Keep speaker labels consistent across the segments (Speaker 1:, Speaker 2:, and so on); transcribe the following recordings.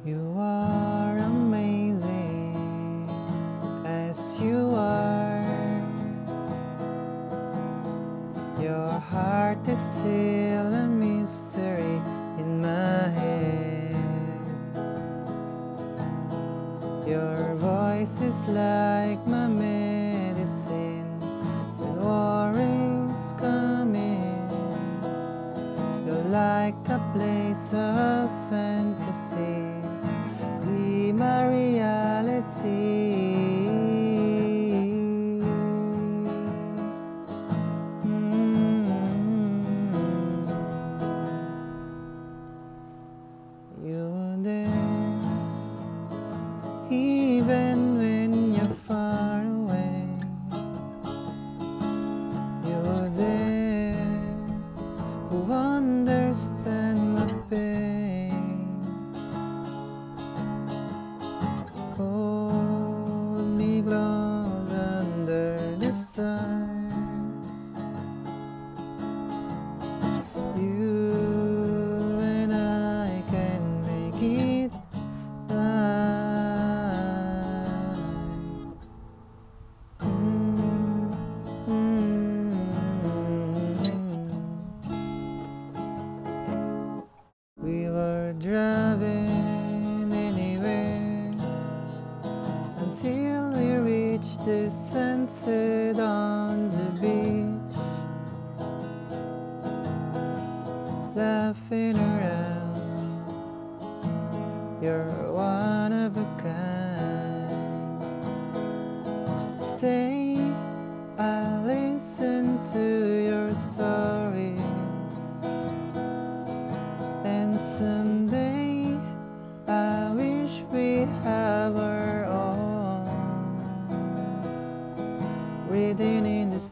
Speaker 1: You are amazing as you are. Your heart is still a mystery in my head. Your voice is like my medicine when worries come in. You're like a place of fantasy, be my reality. You're there, even when you're far away. You're there, who understand my pain. Hold me close under the stars. You and I can make it right. We were driving anywhere until we reached the sunset on the beach, laughing around. You're one of a kind. Stay, I'll listen to your stories. And someday I wish we have our own, reading in the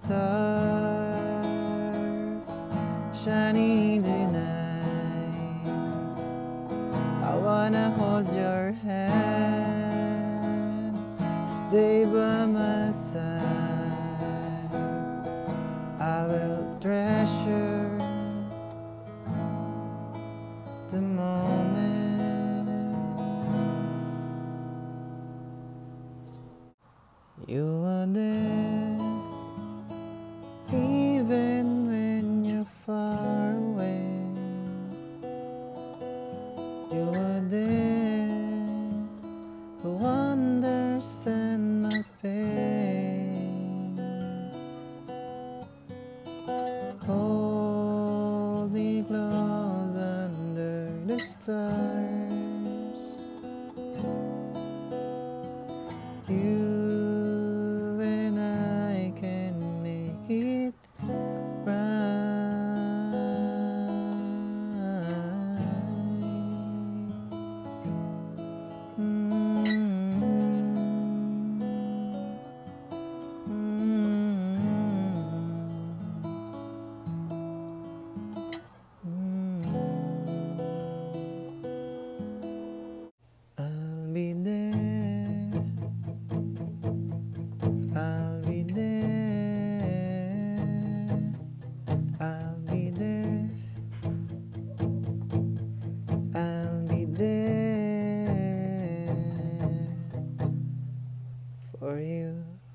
Speaker 1: stars, shining in the night. I wanna hold your hand, stay by my side. I will treasure the moments. You are there, even when you're far away. You are there, who understand my pain. Hold me close under the stars. You and I can make it right. I'll be there, I'll be there, I'll be there, I'll be there for you.